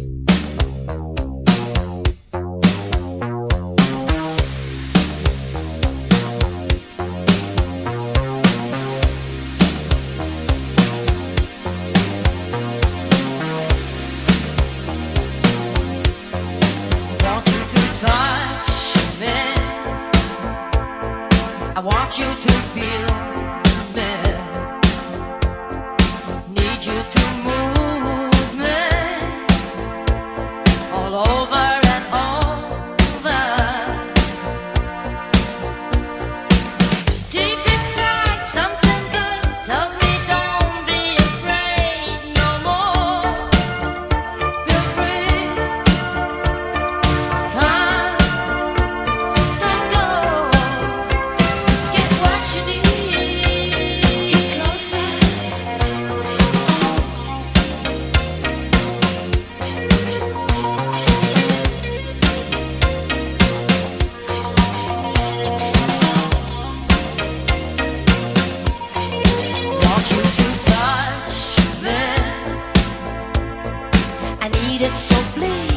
I want you to feel me, need you to move me all over and over. Deep inside something good tells me don't be afraid no more. Feel free, come, don't go. Get what you need, get closer. Want you to touch me, I need it so please.